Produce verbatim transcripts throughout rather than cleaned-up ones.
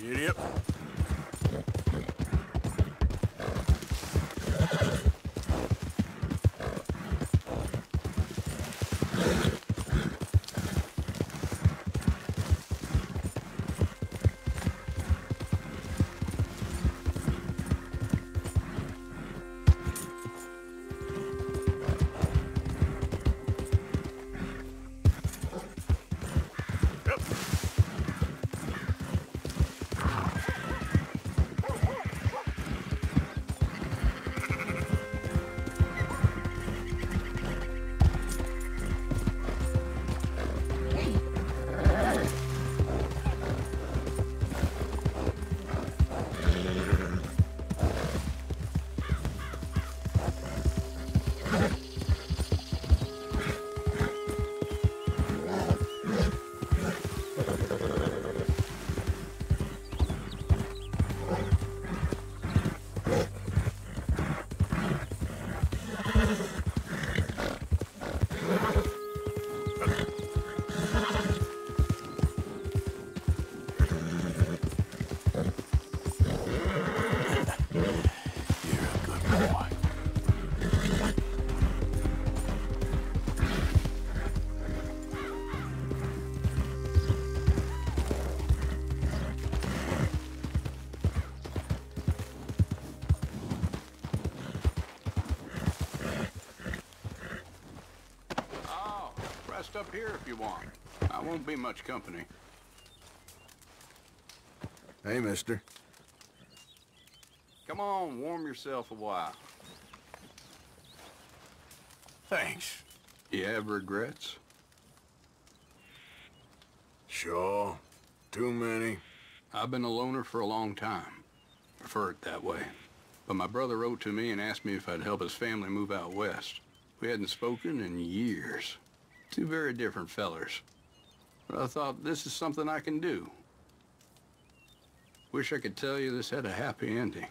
Giddy up. Up here if you want. I won't be much company. Hey, mister. Come on, warm yourself a while. Thanks. You have regrets? Sure. Too many. I've been a loner for a long time. Prefer it that way. But my brother wrote to me and asked me if I'd help his family move out west. We hadn't spoken in years. Two very different fellers. But I thought, this is something I can do. Wish I could tell you this had a happy ending.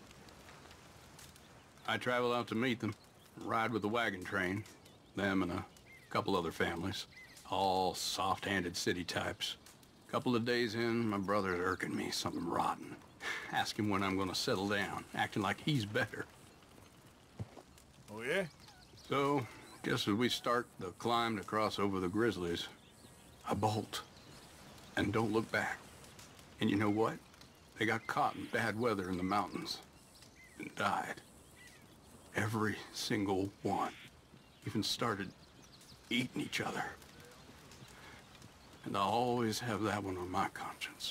I travel out to meet them, ride with the wagon train, them and a couple other families, all soft-handed city types. Couple of days in, my brother's irking me something rotten. Asking when I'm gonna settle down, acting like he's better. Oh, yeah? So, just as we start the climb to cross over the Grizzlies, I bolt and don't look back. And you know what? They got caught in bad weather in the mountains and died. Every single one. Even started eating each other. And I'll always have that one on my conscience.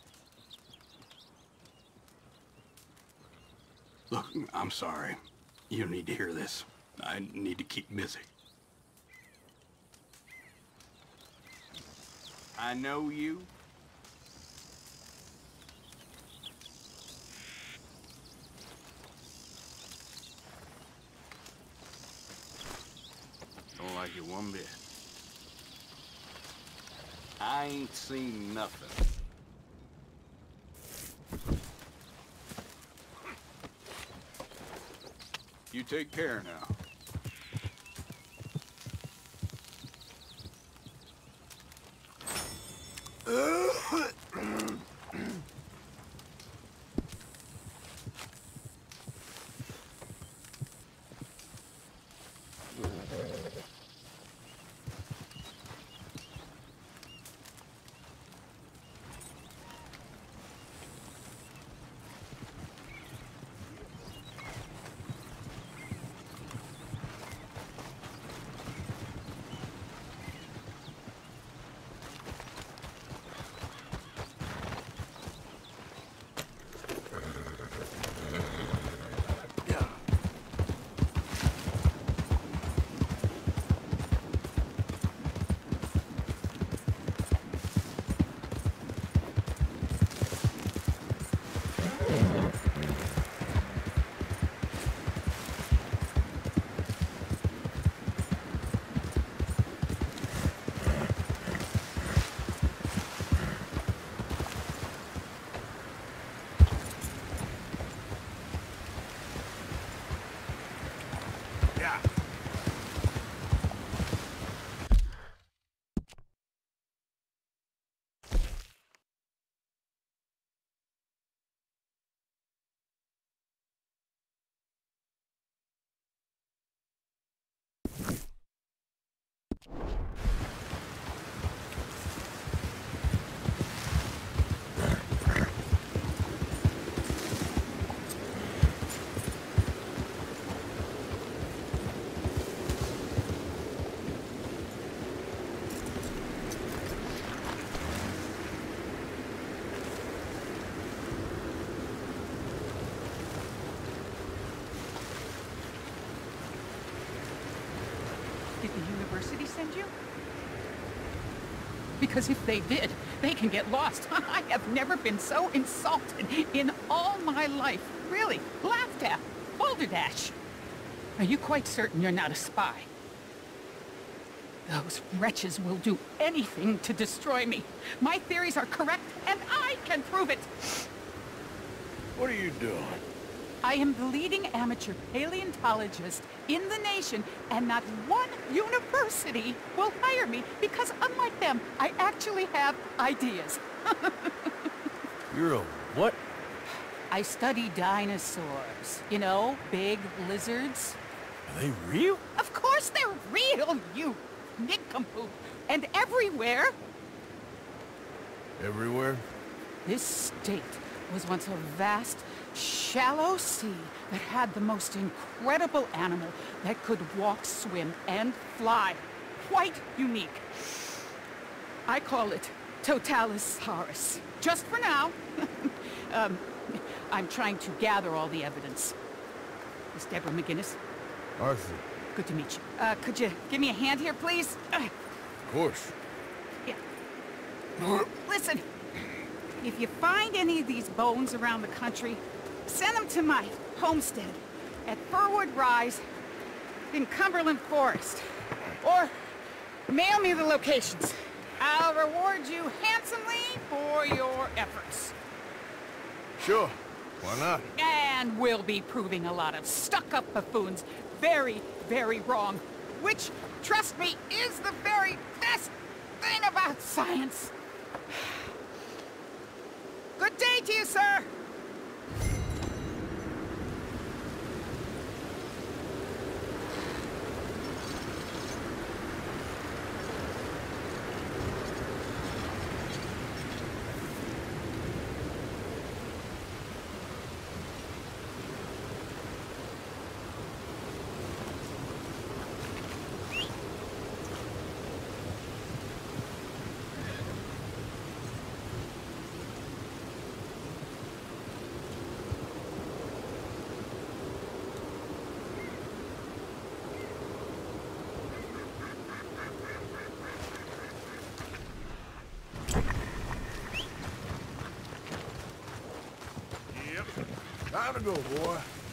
Look, I'm sorry. You don't need to hear this. I need to keep busy. I know you. Don't like you one bit. I ain't seen nothing. You take care now. you? Because if they did, they can get lost. I have never been so insulted in all my life. Really, laughed at, balderdash. Are you quite certain you're not a spy? Those wretches will do anything to destroy me. My theories are correct, and I can prove it. What are you doing? I am the leading amateur paleontologist in the nation, and not one university will hire me because, unlike them, I actually have ideas. You're a what? I study dinosaurs. You know, big lizards. Are they real? Of course they're real, you nincompoop. And everywhere. Everywhere? This state was once a vast, shallow sea that had the most incredible animal that could walk, swim, and fly. Quite unique. I call it Totalisaurus. Just for now. um, I'm trying to gather all the evidence. Miss Deborah McGinnis. Arthur. Good to meet you. Uh, could you give me a hand here, please? Uh, Of course. yeah. Listen. If you find any of these bones around the country, send them to my homestead at Furwood Rise in Cumberland Forest. Or mail me the locations. I'll reward you handsomely for your efforts. Sure. Why not? And we'll be proving a lot of stuck-up buffoons very, very wrong. Which, trust me, is the very best thing about science. Good day to you, sir! Time to go, boy.